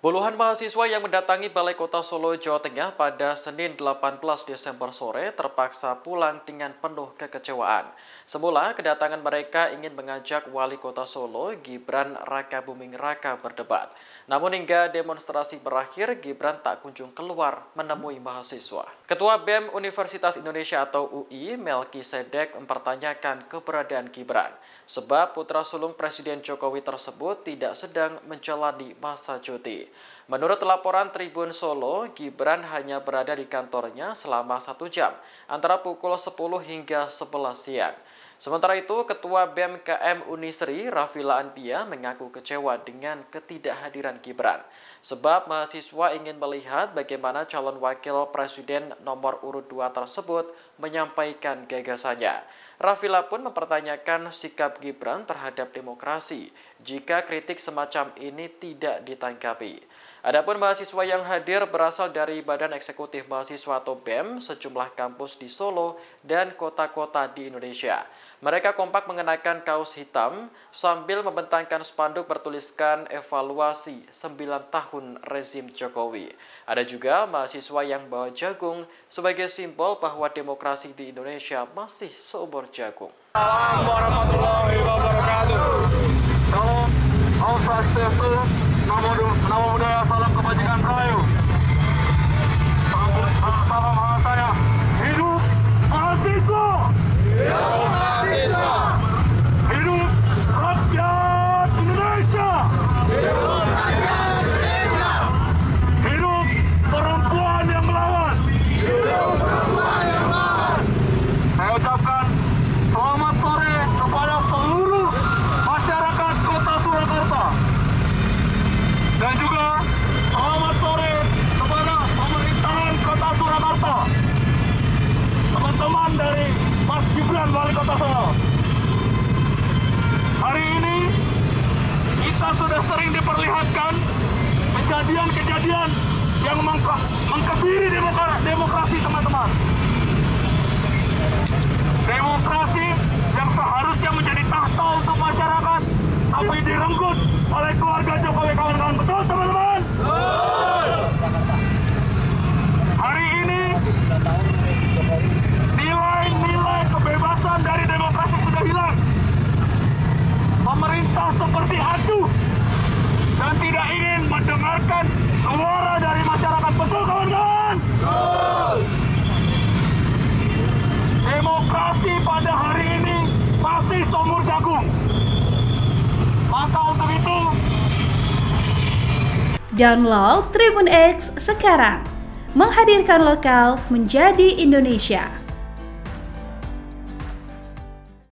Puluhan mahasiswa yang mendatangi Balai Kota Solo, Jawa Tengah pada Senin 18 Desember sore terpaksa pulang dengan penuh kekecewaan. Semula, kedatangan mereka ingin mengajak Wali Kota Solo, Gibran Rakabuming Raka berdebat. Namun hingga demonstrasi berakhir, Gibran tak kunjung keluar menemui mahasiswa. Ketua BEM Universitas Indonesia atau UI, Melki Sedek mempertanyakan keberadaan Gibran. Sebab putra sulung Presiden Jokowi tersebut tidak sedang menjalani masa cuti. Menurut laporan Tribun Solo, Gibran hanya berada di kantornya selama 1 jam, antara pukul 10 hingga 11 siang. Sementara itu, Ketua BEM KM Unisri, Rafila Anpia, mengaku kecewa dengan ketidakhadiran Gibran. Sebab mahasiswa ingin melihat bagaimana calon wakil presiden nomor urut 2 tersebut menyampaikan gagasannya. Rafila pun mempertanyakan sikap Gibran terhadap demokrasi jika kritik semacam ini tidak ditanggapi. Adapun mahasiswa yang hadir berasal dari Badan Eksekutif Mahasiswa atau BEM, sejumlah kampus di Solo dan kota-kota di Indonesia. Mereka kompak mengenakan kaos hitam sambil membentangkan spanduk bertuliskan evaluasi 9 tahun rezim Jokowi. Ada juga mahasiswa yang bawa jagung sebagai simbol bahwa demokrasi di Indonesia masih seumur jagung. Assalamualaikum warahmatullahi wabarakatuh. Salam, Om Swastiastu, Namo Buddhaya, salam kebajikan rahayu. Salam hangat saya. Hidup mahasiswa. Hidup mahasiswa. Hidup rakyat Indonesia. Hidup rakyat Indonesia. Hidup perempuan yang melawan. Hidup perempuan yang melawan. Saya ucapkan selamat sore kepada seluruh masyarakat Kota Surakarta. Dan juga selamat sore kepada pemerintahan Kota Surakarta. Teman-teman dari Mas Gibran Wali Kota Solo. Hari ini kita sudah sering diperlihatkan kejadian-kejadian yang mengkebiri demokrasi, teman-teman. Demokrasi yang seharusnya menjadi tahta untuk masyarakat, tapi direnggut oleh keluarga Jokowi, kawan-kawan. Betul, teman-teman? Hari ini nilai-nilai kebebasan dari demokrasi sudah hilang. Pemerintah seperti acuh dan tidak ingin mendengarkan suara dari masyarakat. Betul, kawan-kawan? Demokrasi pada hari ini masih seumur jagung. Maka untuk itu, download Tribun X sekarang, menghadirkan lokal menjadi Indonesia.